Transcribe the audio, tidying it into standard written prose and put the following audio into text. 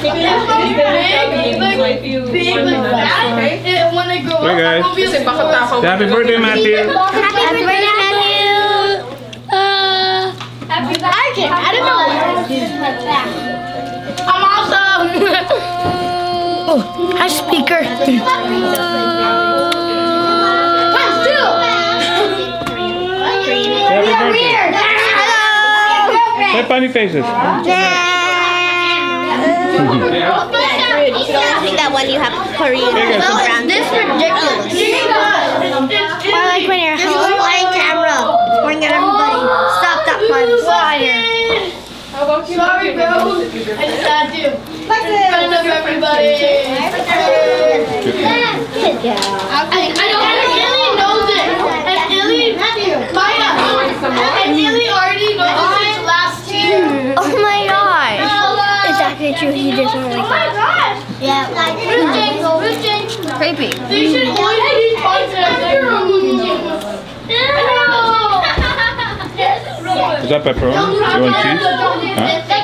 Hey guys. Say happy birthday, Matthew. Happy birthday, Matthew. I don't know. I'm awesome. Oh, hi, speaker. Say funny faces. That one you have Korean. This is ridiculous. I like when you're on camera. Pointing at everybody. Stop that part. Sorry, bro. I just had to. In front of everybody. I don't think Illy knows it. And Illy, Maya, and Illy already knows it last year. Oh my gosh. It's actually true. He doesn't like Oh my gosh. Yeah. Bruce James. Creepy. They should always be sponsored. Is that pepperoni? You want cheese? Huh?